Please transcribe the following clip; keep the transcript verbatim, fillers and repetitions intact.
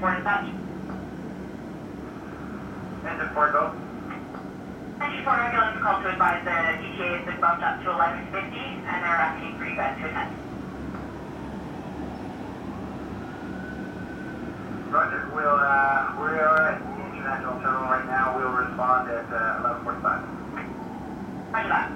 four dispatch. Engine four, go. Engine four ambulance call to advise the E T A has been bumped up to eleven fifty and they're asking for you guys to attend. Roger, we'll, uh, we are at the International Terminal right now. We'll respond at uh, eleven forty-five. Roger that.